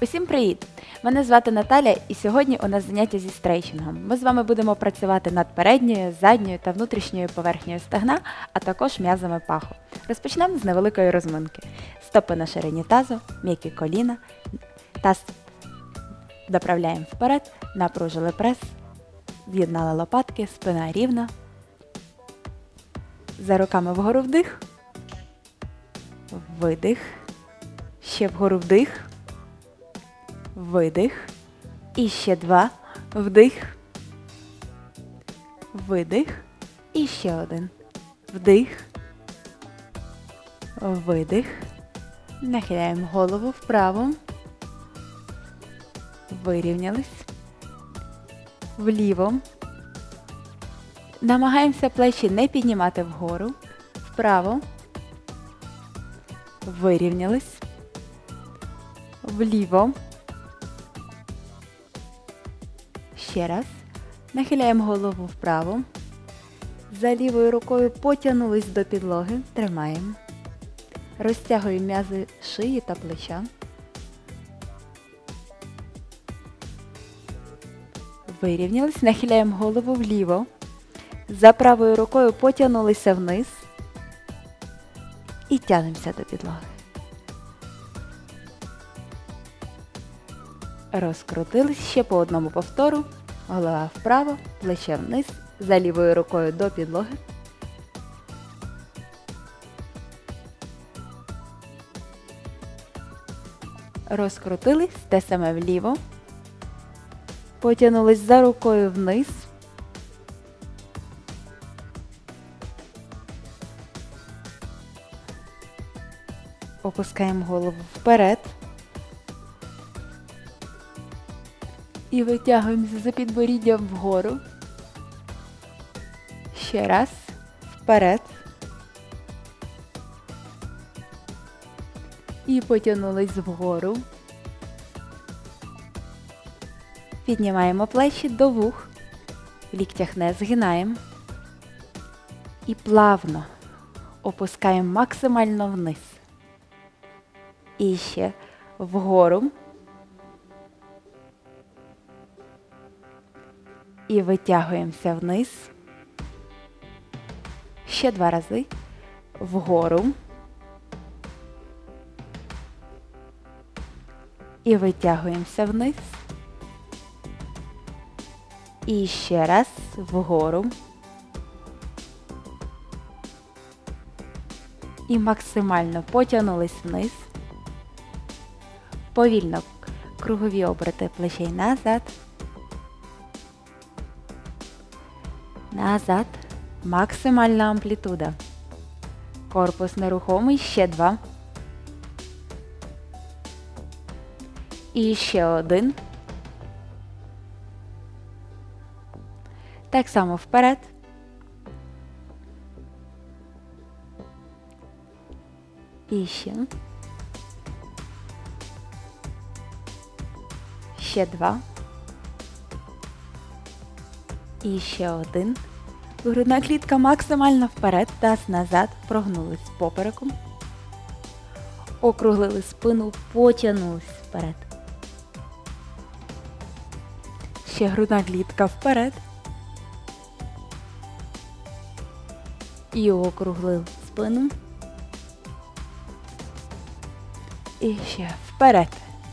Усім привіт! Мене звати Наталя і сьогодні у нас заняття зі стрейчингом. Ми з вами будемо працювати над передньою, задньою та внутрішньою поверхнею стегна, а також м'язами паху. Розпочнемо з невеликої розминки. Стопи на ширині тазу, м'які коліна, таз доправляємо вперед, напружили прес, з'єднали лопатки, спина рівна. За руками вгору вдих, видих, ще вгору вдих, видих, і ще два, вдих, видих, і ще один, вдих, видих, нахиляємо голову вправо, вирівнялись, вліво, намагаємося плечі не піднімати вгору, вправо, вирівнялись, вліво, ще раз, нахиляємо голову вправо, за лівою рукою потягнулись до підлоги, тримаємо, розтягуємо м'язи шиї та плеча, вирівнялись, нахиляємо голову вліво, за правою рукою потягнулися вниз і тягнемося до підлоги. Розкрутились, ще по одному повтору, голова вправо, плече вниз, за лівою рукою до підлоги. Розкрутились, те саме вліво, потягнулись за рукою вниз, опускаємо голову вперед і витягуємося за підборіддям вгору. Ще раз, вперед. І потягнулись вгору. Піднімаємо плечі до вух, в ліктях не згинаємо. І плавно опускаємо максимально вниз. І ще вгору. І витягуємося вниз. Ще два рази. Вгору. І витягуємося вниз. І ще раз вгору. І максимально потягнулись вниз. Повільно кругові оберти плечей назад. Назад. Максимальна амплітуда. Корпус нерухомий. Ще два. І ще один. Так само вперед. І ще. Ще два. І ще один. Грудна клітка максимально вперед, таз назад, прогнулись попереком. Округлили спину, потягнулись вперед. Ще грудна клітка вперед. І округлили спину. І ще вперед.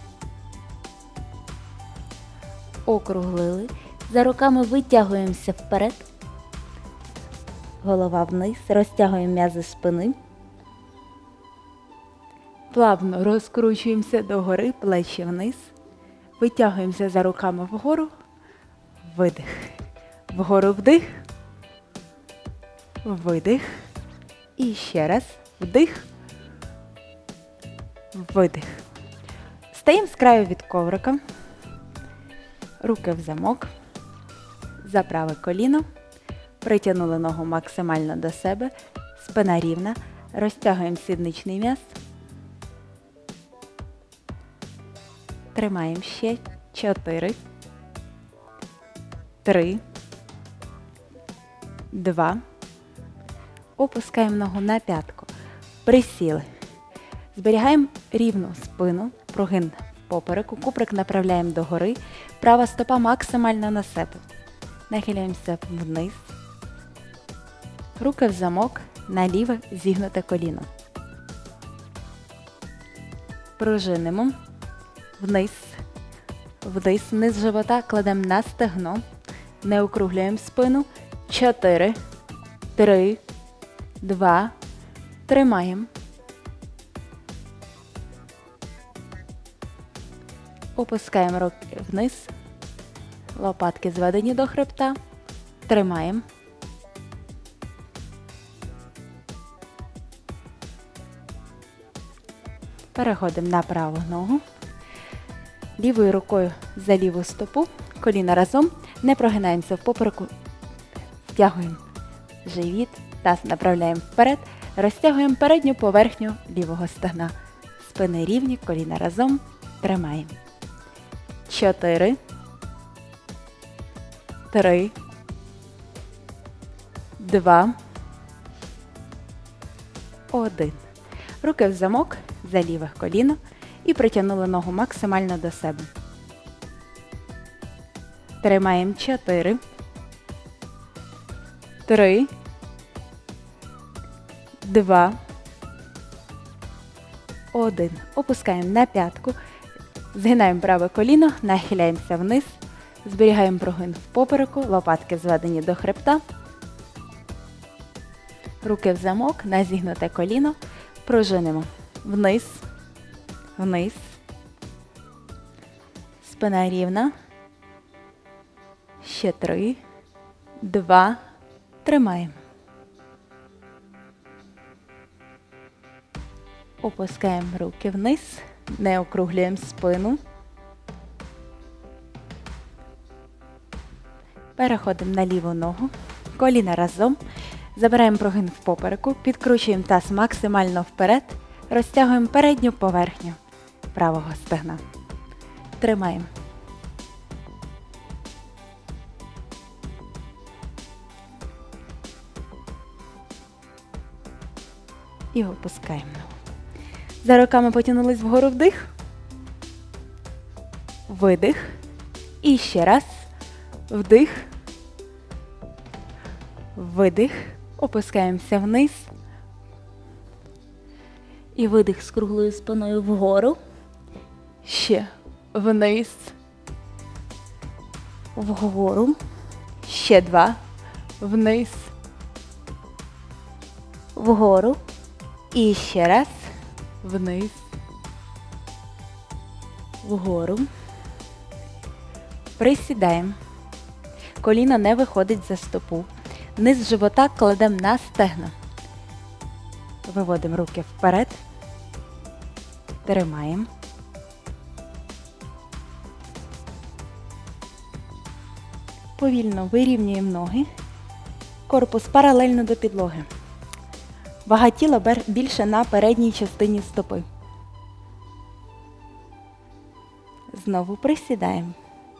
Округлили. За руками витягуємося вперед. Голова вниз. Розтягуємо м'язи спини. Плавно розкручуємося догори, плечі вниз. Витягуємося за руками вгору. Видих. Вгору вдих. Видих. І ще раз. Вдих. Видих. Стаємо з краю від коврика. Руки в замок. За праве коліно. Притягнули ногу максимально до себе. Спина рівна. Розтягуємо сідничний м'яз. Тримаємо ще 4, 3, 2. Опускаємо ногу на п'ятку. Присіли. Зберігаємо рівну спину, прогин попереку, куприк направляємо догори, права стопа максимально на себе. Нахиляємося вниз, руки в замок, на ліве зігнуте коліно. Пружинимо, вниз, вниз, низ живота кладемо на стегно, не округлюємо спину, 4, 3, 2, тримаємо. Опускаємо руки вниз, лопатки зведені до хребта, тримаємо. Переходимо на праву ногу, лівою рукою за ліву стопу, коліна разом, не прогинаємося в попереку, втягуємо живіт, таз направляємо вперед, розтягуємо передню поверхню лівого стегна. Спини рівні, коліна разом, тримаємо. 4, 3, 2, 1. Руки в замок за ліве коліно і притягнули ногу максимально до себе. Тримаємо 4, 3, 2, 1. Опускаємо на п'ятку, згинаємо праве коліно, нахиляємося вниз, зберігаємо прогин в попереку, лопатки зведені до хребта. Руки в замок, на зігнуте коліно, пружинимо вниз, вниз, спина рівна, ще 3, 2, тримаємо. Опускаємо руки вниз, не округлюємо спину. Переходимо на ліву ногу, коліна разом, забираємо прогин в попереку, підкручуємо таз максимально вперед, розтягуємо передню поверхню правого стегна. Тримаємо. І опускаємо. За руками потягнулись вгору, вдих, видих, і ще раз, вдих, видих, опускаємося вниз, і видих з круглою спиною вгору, ще вниз, вгору, ще 2, вниз, вгору, і ще раз, вниз, вгору. Присідаємо. Коліно не виходить за стопу. Низ живота кладемо на стегна. Виводимо руки вперед. Тримаємо. Повільно вирівнюємо ноги. Корпус паралельно до підлоги. Вага тіла більше на передній частині стопи. Знову присідаємо.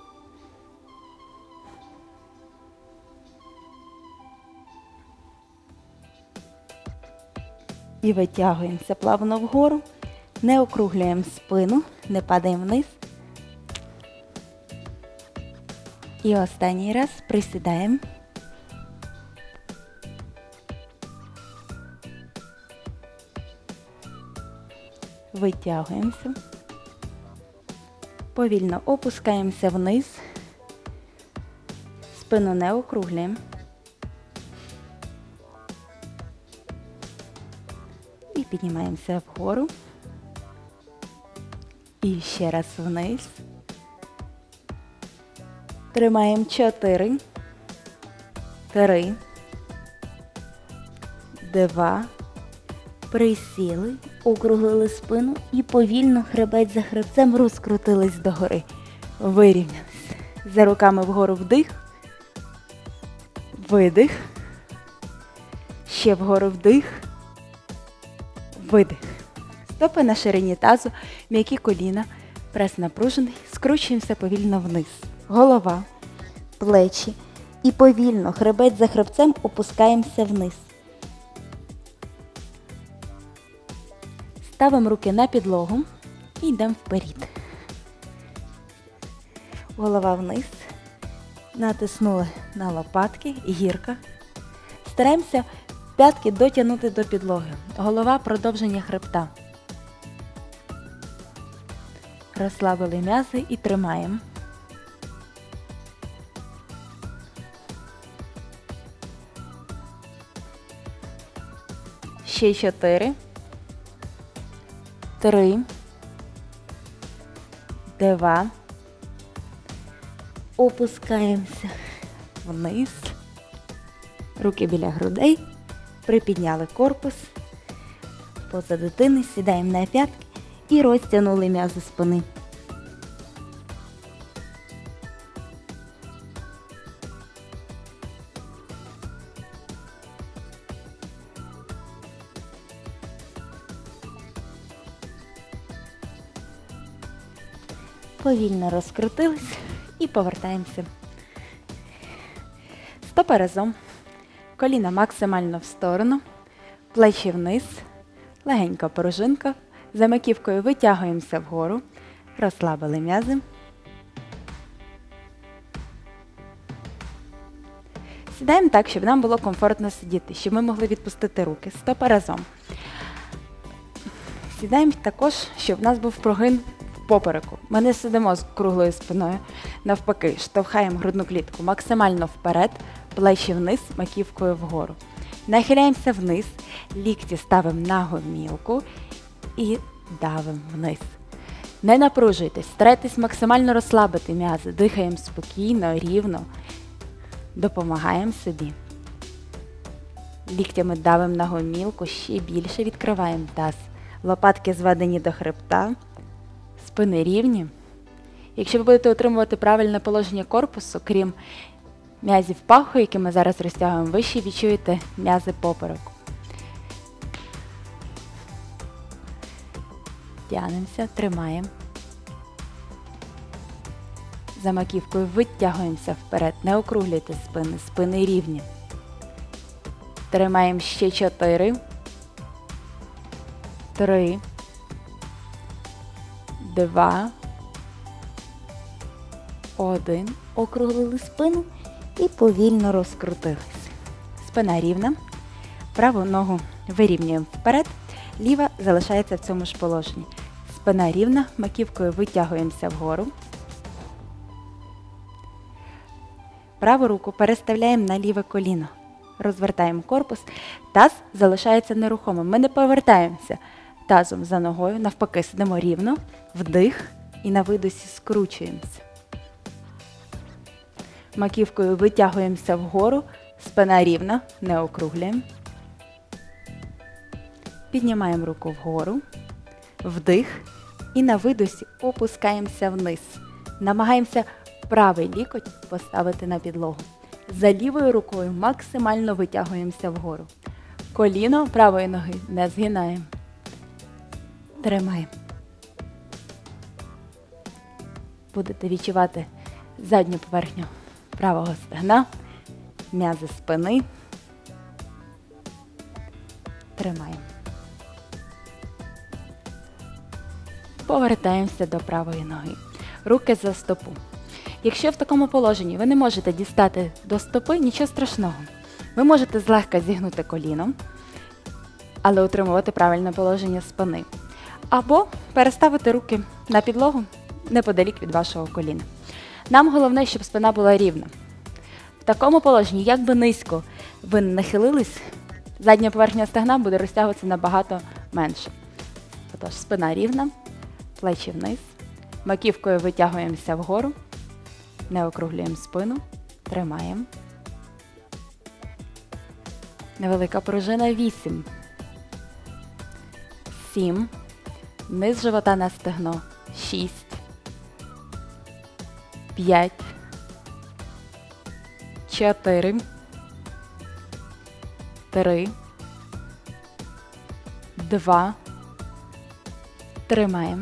І витягуємося плавно вгору, не округлюємо спину, не падаємо вниз. І останній раз присідаємо. Витягуємося. Повільно опускаємося вниз. Спину не округлюємо. І піднімаємося вгору. І ще раз вниз. Тримаємо 4, 3, 2, присіли, округлили спину і повільно хребець за хребцем розкрутились догори. Вирівнялись. За руками вгору вдих, видих, ще вгору вдих, видих. Стопи на ширині тазу, м'які коліна, прес напружений, скручуємося повільно вниз. Голова, плечі і повільно хребець за хребцем опускаємося вниз. Ставимо руки на підлогу і йдемо вперед. голова вниз, натиснули на лопатки, гірка. Стараємося п'ятки дотягнути до підлоги, голова продовження хребта. Розслабили м'язи і тримаємо. Ще 4, 3, 2, опускаємося вниз, руки біля грудей, припідняли корпус, поза дитини, сідаємо на п'ятки і розтягнули м'язи спини. Повільно розкрутились і повертаємося. Стопи разом, коліна максимально в сторону, плечі вниз, легенька пружинка, за маківкою витягуємося вгору, розслабили м'язи. Сідаємо так, щоб нам було комфортно сидіти, щоб ми могли відпустити руки, стопи разом. Сідаємо також, щоб в нас був прогин попереку. Ми не сидимо з круглою спиною, навпаки, штовхаємо грудну клітку максимально вперед, плечі вниз, маківкою вгору. Нахиляємося вниз, лікті ставимо на гомілку і давимо вниз. Не напружуйтесь, старайтесь максимально розслабити м'язи, дихаємо спокійно, рівно, допомагаємо собі. Ліктями давимо на гомілку, ще більше відкриваємо таз. Лопатки зведені до хребта. Спини рівні. Якщо ви будете отримувати правильне положення корпусу, крім м'язів паху, які ми зараз розтягуємо вище, відчуєте м'язи попереку. Тягнемося, тримаємо. За маківкою витягуємося вперед, не округлюйте спини, спини рівні. Тримаємо ще 4, 3, 2, 1. Округлили спину і повільно розкрутились. Спина рівна. Праву ногу вирівнюємо вперед, ліва залишається в цьому ж положенні. Спина рівна, маківкою витягуємося вгору. Праву руку переставляємо на ліве коліно. Розвертаємо корпус. Таз залишається нерухомим. Ми не повертаємося тазом за ногою, навпаки, сидимо рівно, вдих і на видосі скручуємося. Маківкою витягуємося вгору, спина рівна, не округлюємо. Піднімаємо руку вгору, вдих і на видосі опускаємося вниз. Намагаємося правий лікоть поставити на підлогу. За лівою рукою максимально витягуємося вгору. Коліно правої ноги не згинаємо. Тримаємо. Будете відчувати задню поверхню правого стегна, м'язи спини. Тримаємо. Повертаємося до правої ноги. Руки за стопу. Якщо в такому положенні ви не можете дістати до стопи, нічого страшного. Ви можете злегка зігнути коліном, але утримувати правильне положення спини. Або переставити руки на підлогу неподалік від вашого коліна. Нам головне, щоб спина була рівна. В такому положенні, як би низько ви не нахилились, задня поверхня стегна буде розтягуватися набагато менше. Отож, спина рівна, плечі вниз, маківкою витягуємося вгору, не округлюємо спину, тримаємо. Невелика пружина 8, 7, низ живота на стегно 6, 5, 4, 3, 2, тримаємо.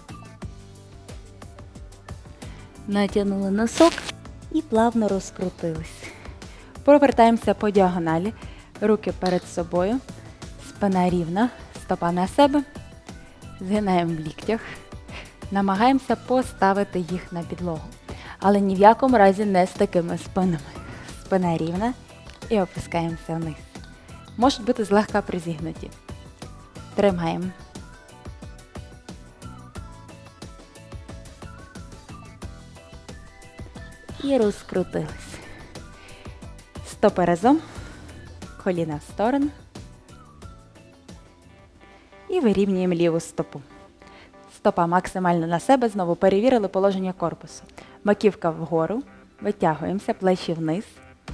Натягнули носок і плавно розкрутились. Повертаємося по діагоналі. Руки перед собою, спина рівна, стопа на себе. Згинаємо в ліктях. Намагаємося поставити їх на підлогу. Але ні в якому разі не з такими спинами. Спина рівна і опускаємося вниз. Можуть бути злегка призігнуті. Тримаємо. І розкрутились. Стопи разом, коліна в сторону. І вирівнюємо ліву стопу. Стопа максимально на себе, знову перевірили положення корпусу. Маківка вгору, витягуємося, плечі вниз.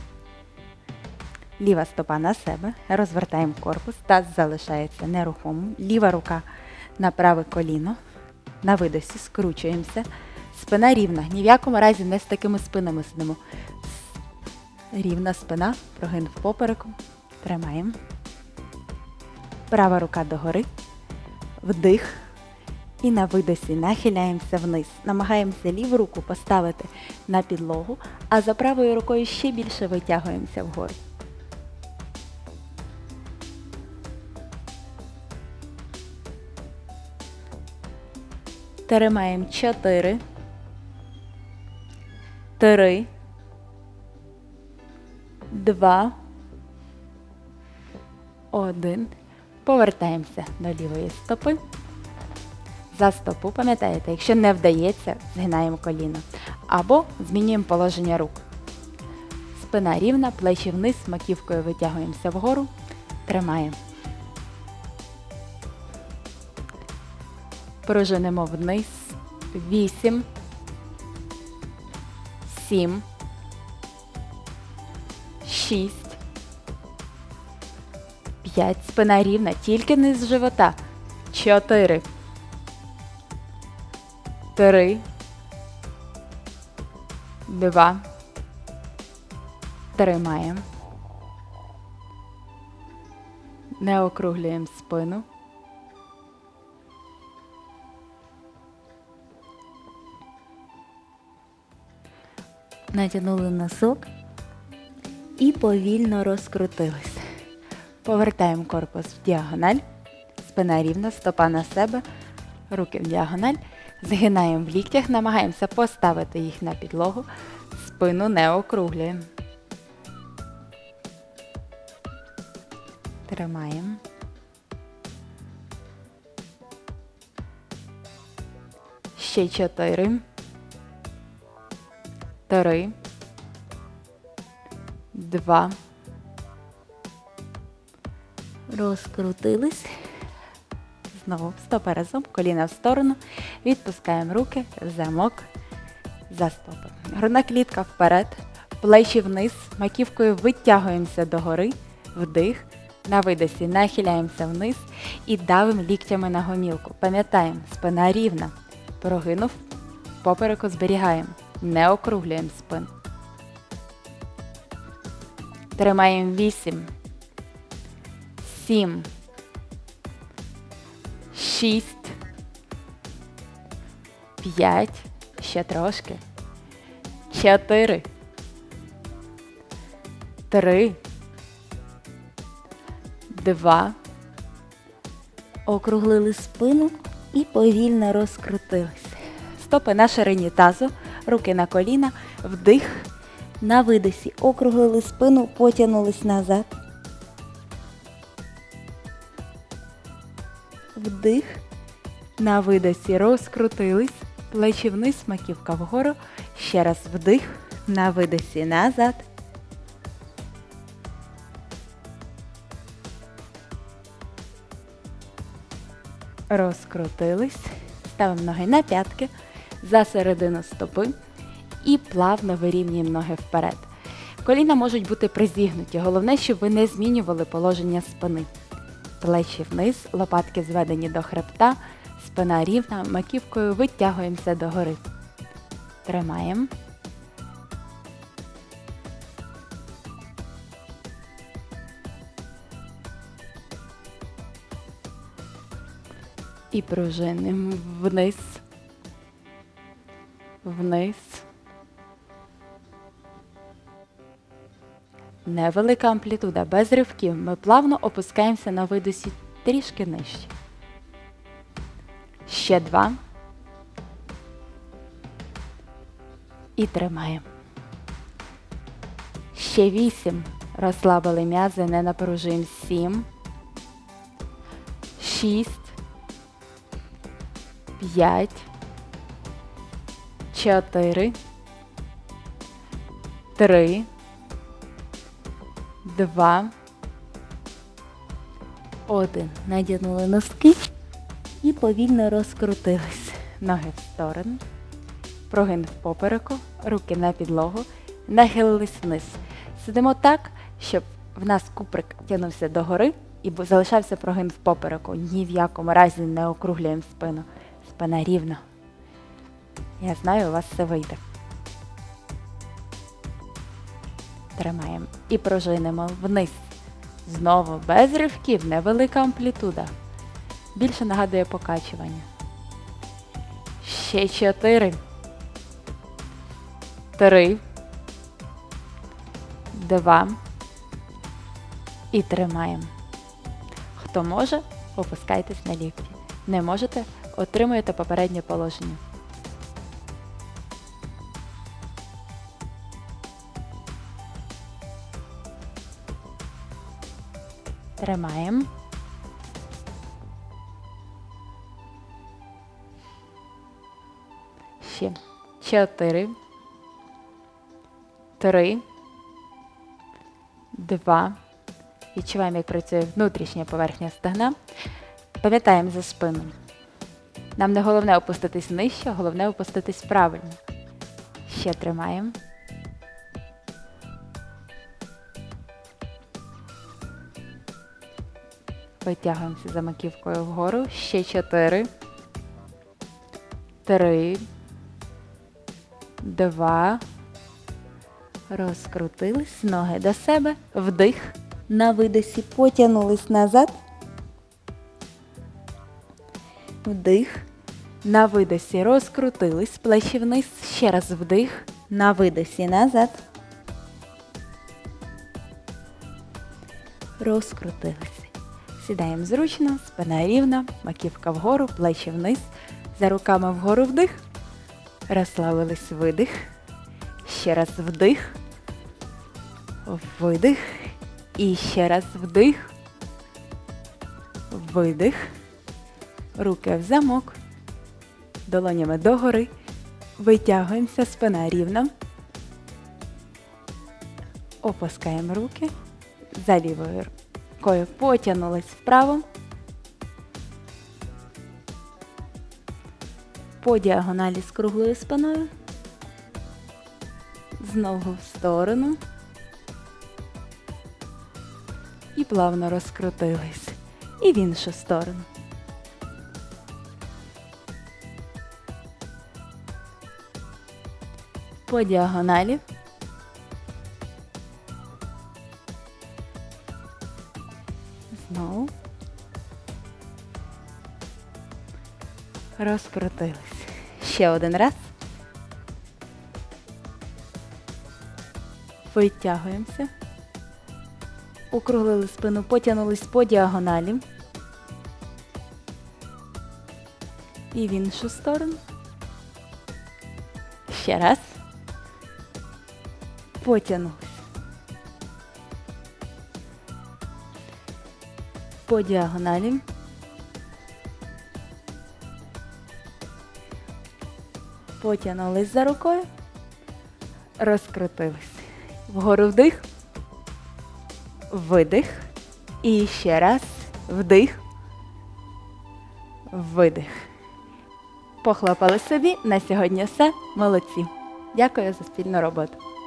Ліва стопа на себе, розвертаємо корпус, таз залишається нерухомим. Ліва рука на праве коліно, на видосі скручуємося. Спина рівна, ні в якому разі не з такими спинами сидимо. Рівна спина, прогин в попереку, тримаємо. Права рука догори, вдих. І на видосі нахиляємося вниз. Намагаємося ліву руку поставити на підлогу, а за правою рукою ще більше витягуємося вгору. Тримаємо 4, 3, 2, 1. Повертаємося до лівої стопи. За стопу, пам'ятаєте, якщо не вдається, згинаємо коліно. Або змінюємо положення рук. Спина рівна, плечі вниз, маківкою витягуємося вгору, тримаємо. Пружинимо вниз. 8, 7, 6, 5. Спина рівна, тільки низ живота. 4, 3, 2, тримаємо. Не округлюємо спину. Натягнули носок і повільно розкрутились. Повертаємо корпус в діагональ, спина рівна, стопа на себе, руки в діагональ. Згинаємо в ліктях, намагаємося поставити їх на підлогу, спину не округлюємо. Тримаємо. Ще 4, 3, 2. Розкрутились. Знову стопи разом, коліна в сторону. Відпускаємо руки, замок за стопи. Грудна клітка вперед, плечі вниз, маківкою витягуємося догори, вдих. На видосі нахиляємося вниз і давимо ліктями на гомілку. Пам'ятаємо, спина рівна. Прогинув, попереку зберігаємо. Не округлюємо спину. Тримаємо 8, 7, 6, 5, ще трошки, 4, 3, 2, округлили спину і повільно розкрутились. Стопи на ширині тазу, руки на коліна, вдих, на видосі округлили спину, потягнулись назад. Вдих, на видосі розкрутились, плечі вниз, маківка вгору. Ще раз вдих, на видосі назад. Розкрутились, ставимо ноги на п'ятки, за середину стопи і плавно вирівнюємо ноги вперед. Коліна можуть бути призігнуті, головне, щоб ви не змінювали положення спини. Плечі вниз, лопатки зведені до хребта, спина рівна, маківкою витягуємося догори. Тримаємо. І пружинимо вниз, вниз. Невелика амплітуда, без ривків. Ми плавно опускаємося на видосі трішки нижче. Ще 2. І тримаємо. Ще 8. Розслабили м'язи, не напружуємо. 7. 6. 5. 4. 3. 2. 1. Надягнули носки і повільно розкрутились. Ноги в сторону. Прогин в попереку, руки на підлогу, нахилились вниз. Сидимо так, щоб в нас куприк тягнувся догори і залишався прогин в попереку. Ні в якому разі не округлюємо спину. Спина рівна. Я знаю, у вас все вийде. Тримаємо і пружинимо вниз. Знову без ривків, невелика амплітуда. Більше нагадує покачування. Ще 4. 3. 2. І тримаємо. Хто може, опускайтесь на лікті. Не можете, отримуєте попереднє положення. Тримаємо. Ще 4. 3. 2. Відчуваємо, як працює внутрішня поверхня стегна. Пам'ятаємо за спину. Нам не головне опуститись нижче, головне опуститись правильно. Ще тримаємо. Витягуємося за маківкою вгору. Ще 4. 3. 2. Розкрутились, ноги до себе, вдих, на видосі потягнулись назад, вдих, на видосі розкрутились, плечі вниз, ще раз вдих, на видосі назад, розкрутились. Сідаємо зручно, спина рівна, маківка вгору, плечі вниз, за руками вгору вдих, розслабились, видих, ще раз вдих, видих, і ще раз вдих, видих, руки в замок, долонями догори, витягуємося, спина рівна, опускаємо руки, за лівою рукою потягнулись вправо, по діагоналі з круглою спиною, знову в сторону і плавно розкрутились. І в іншу сторону. По діагоналі. Знову. Розкрутились. Ще один раз. Витягуємося. Округлили спину, потягнулись по діагоналі. І в іншу сторону. Ще раз. Потягнулись. По діагоналі. Потягнулись за рукою. Розкрутились. Вгору вдих. Видих. І ще раз. Вдих. Видих. Похлопали собі. На сьогодні все. Молодці. Дякую за спільну роботу.